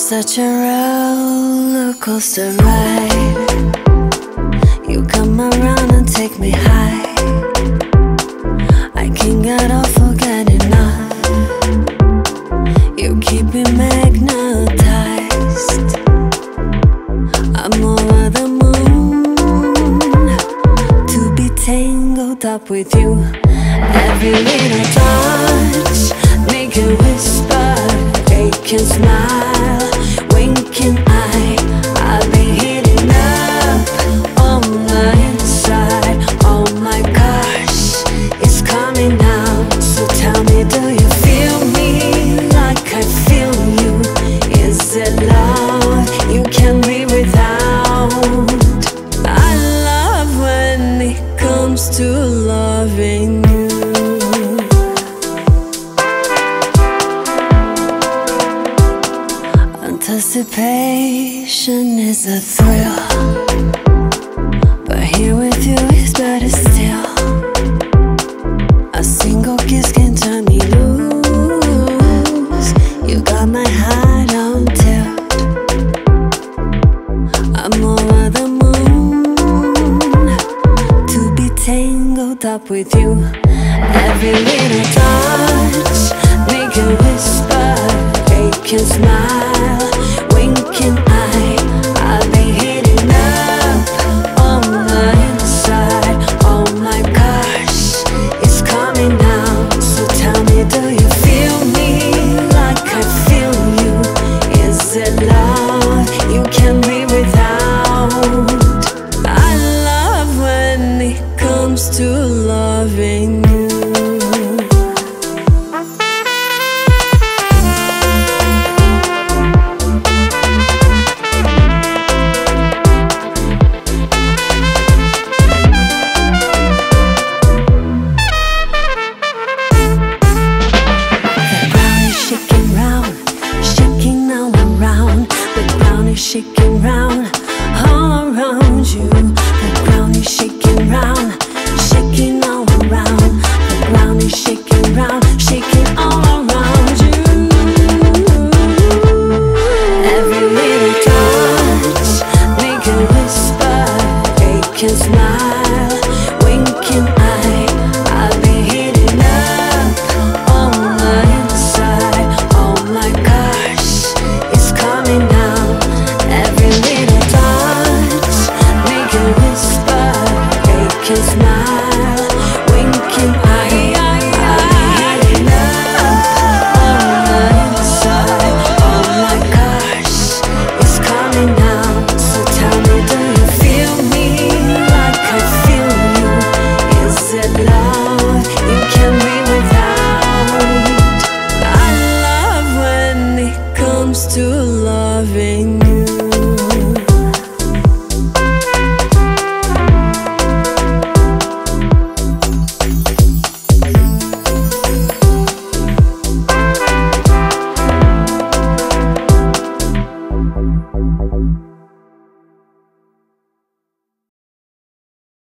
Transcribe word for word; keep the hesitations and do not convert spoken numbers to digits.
such a roller coaster ride. You come around and take me high. I can't get off or get enough. You keep me magnetized. I'm over the moon to be tangled up with you. Every little touch, make a whisper, aching smile, winking eye. I'll be hitting up on the inside. Oh my gosh, it's coming out. So tell me, do you feel me like I feel you? Is it love you can be without? I love when it comes to loving you. Anticipation is a thrill, but here with you is better still. A single kiss can turn me loose. You got my heart on tilt. I'm over the moon to be tangled up with you. Every little touch, make a whisper, aching smile, winking eye. I'll be hitting up on the inside. Oh my gosh, it's coming out. So tell me, do you feel me like I feel you? Is it love you can be without? I love when it comes to loving you. Shaking round, all around you. The ground is shaking round, shaking all around. The ground is shaking round, shaking all around you. Every little touch, make a whisper, aching smile, winking eye. I'll be hitting up on the inside. Oh my gosh, it's coming down. Every little touch, make a whisper, aching smile, winking eye. I'll be hitting up on the inside. Oh my gosh, it's coming down. So tell me, do you feel me like I feel you? Is it love you can be without? I love when it comes to loving you.